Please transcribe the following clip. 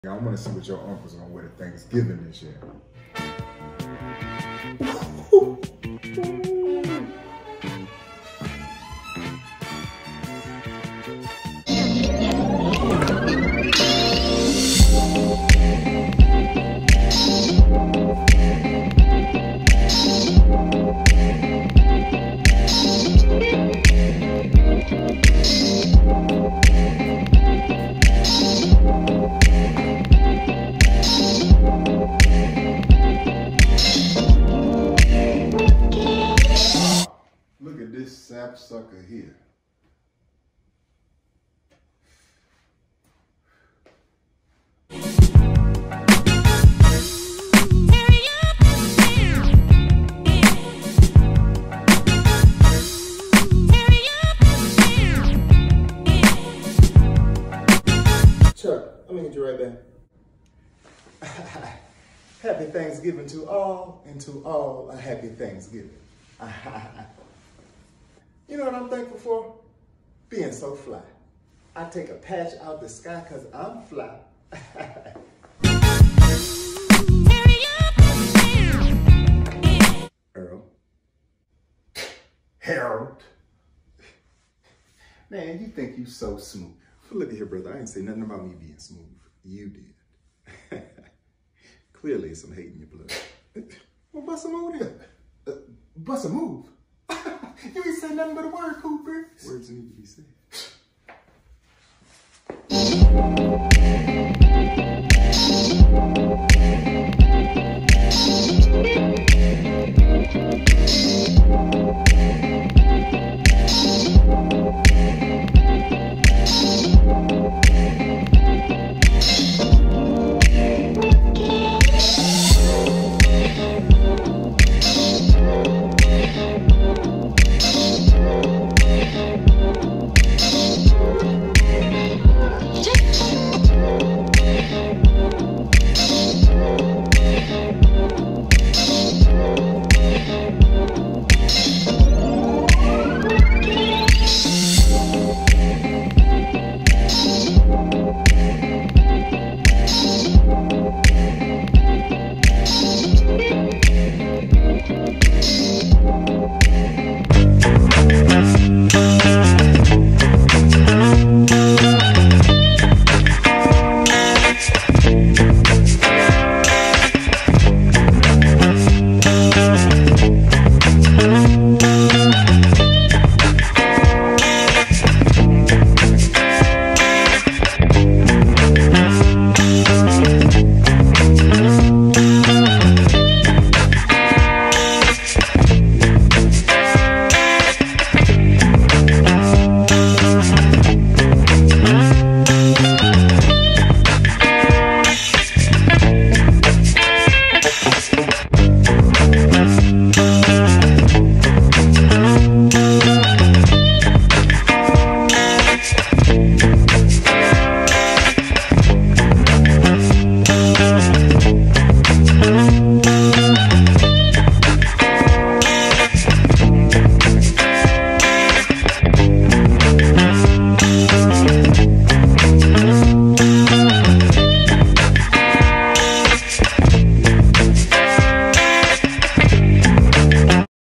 I want to see what your uncle's gonna wear to Thanksgiving this year. Look at this sapsucker here. Chuck, I'm gonna get you right back. Happy Thanksgiving to all, and to all a happy Thanksgiving. You know what I'm thankful for? Being so fly. I take a patch out the sky because I'm fly. Earl. Harold. Man, you think you so smooth. But look at here, brother. I ain't say nothing about me being smooth. You did. Clearly some hate in your blood. Well, bust a move then. Bust a move? You ain't say nothing but a word, Cooper. Words need to be said.